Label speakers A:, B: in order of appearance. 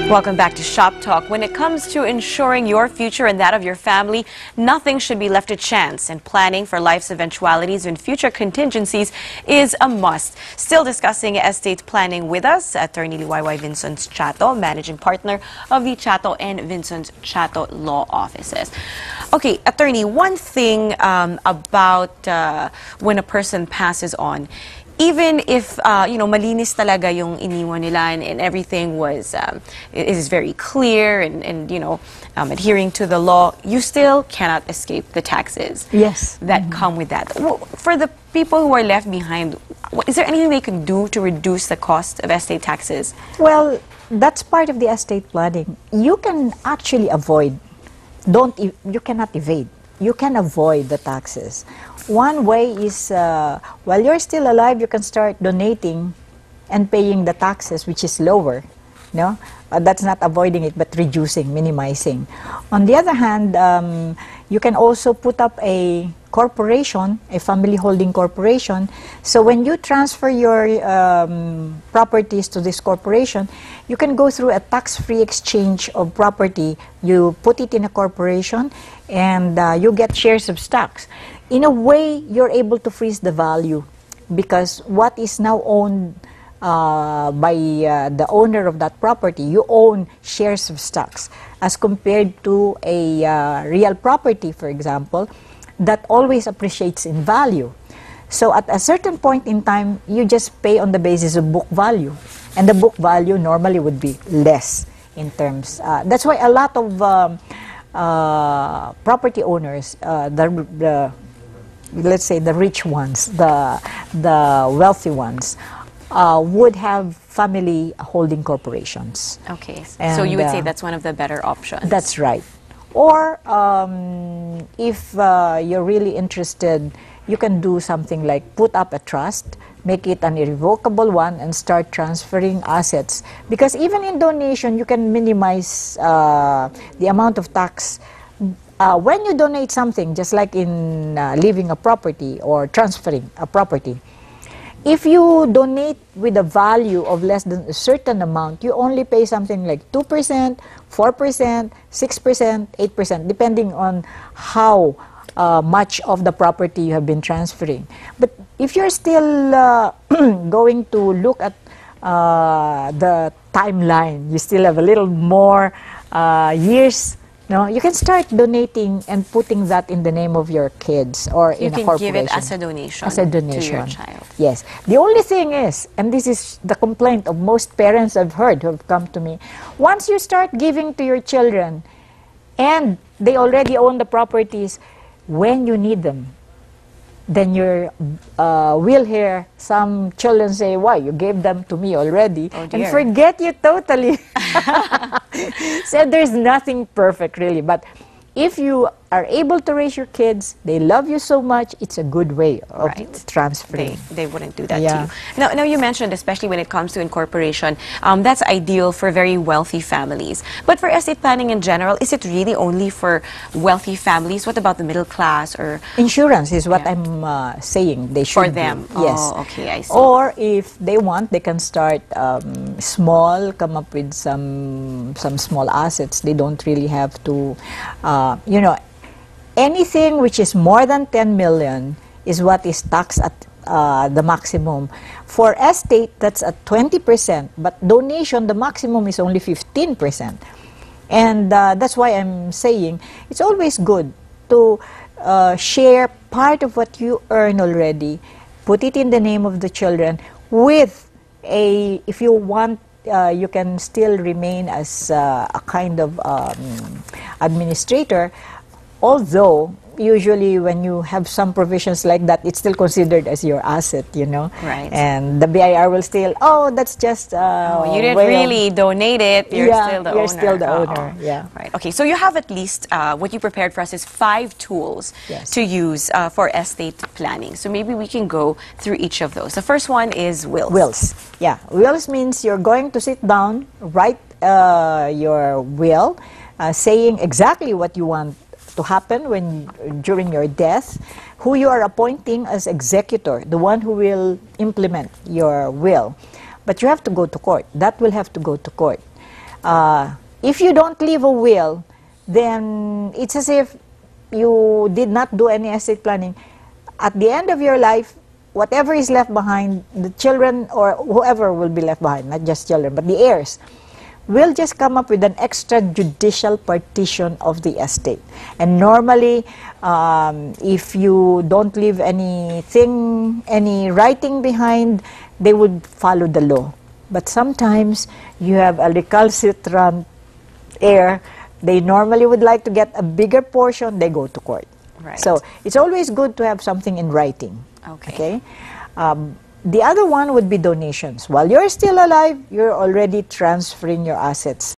A: Welcome back to Shop Talk. When it comes to ensuring your future and that of your family, nothing should be left to chance, and planning for life's eventualities and future contingencies is a must. Still discussing estate planning with us, Attorney Liwayway Vinzons-Chato, Managing Partner of the Chato and Vinzons-Chato Law Offices. Okay, Attorney, one thing about when a person passes on, even if, malinis talaga yung iniwan nila and everything was, is very clear and adhering to the law, you still cannot escape the taxes that come with that. For the people who are left behind, is there anything they can do to reduce the cost of estate taxes?
B: Well, that's part of the estate planning. You can actually avoid, you cannot evade. You can avoid the taxes. One way is, while you're still alive, you can start donating and paying the taxes, which is lower. No? That's not avoiding it, but reducing, minimizing. On the other hand, you can also put up a corporation, a family holding corporation. So when you transfer your properties to this corporation, you can go through a tax-free exchange of property. You put it in a corporation and you get shares of stocks. In a way, you're able to freeze the value because what is now owned by the owner of that property, you own shares of stocks as compared to a real property, for example, that always appreciates in value. So at a certain point in time, you just pay on the basis of book value. And the book value normally would be less in terms. That's why a lot of property owners, let's say the rich ones, the wealthy ones, would have family holding corporations.
A: Okay, so you would say that's one of the better options.
B: That's right. Or if you're really interested, you can do something like put up a trust, make it an irrevocable one, and start transferring assets. Because even in donation, you can minimize the amount of tax. When you donate something, just like in leaving a property or transferring a property, if you donate with a value of less than a certain amount, you only pay something like 2%, 4%, 6%, 8%, depending on how much of the property you have been transferring. But if you're still going to look at the timeline, you still have a little more years. No, you can start donating and putting that in the name of your kids or in a corporation.
A: You can give it as a donation.
B: As a donation.
A: To your child.
B: Yes. The only thing is, and this is the complaint of most parents I've heard who have come to me, once you start giving to your children and they already own the properties, when you need them, then you will hear some children say, why, you gave them to me already, and forget you totally. So there's nothing perfect, really. But if you are able to raise your kids, they love you so much, it's a good way of transferring.
A: They wouldn't do that to you. Now you mentioned, especially when it comes to incorporation, that's ideal for very wealthy families. But for estate planning in general, is it really only for wealthy families? What about the middle class or...
B: Insurance is what I'm saying they should
A: for them.
B: Do. Yes.
A: Oh, okay, I see.
B: Or if they want, they can start small, come up with some small assets. They don't really have to, anything which is more than 10 million is what is taxed at the maximum. For estate, that's at 20%, but donation, the maximum is only 15%. And that's why I'm saying it's always good to share part of what you earn already, put it in the name of the children with if you want, you can still remain as a kind of administrator. Although, usually when you have some provisions like that, it's still considered as your asset,
A: Right.
B: And the BIR will still, oh, that's just
A: you didn't really donate it, you're still the owner.
B: You're still the owner, yeah.
A: Right. Okay, so you have at least, what you prepared for us is 5 tools to use for estate planning. So maybe we can go through each of those. The first one is wills.
B: Wills, yeah. Wills means you're going to sit down, write your will, saying exactly what you want to happen during your death, who you are appointing as executor, the one who will implement your will. But you have to go to court. That will have to go to court. If you don't leave a will, then it's as if you did not do any estate planning. At the end of your life, whatever is left behind, the children or whoever will be left behind, not just children, but the heirs, will just come up with an extrajudicial partition of the estate. And normally, if you don't leave anything, any writing behind, they would follow the law. But sometimes you have a recalcitrant heir. They normally would like to get a bigger portion, they go to court.
A: Right.
B: So it's always good to have something in writing.
A: Okay.
B: The other one would be donations. While you're still alive, you're already transferring your assets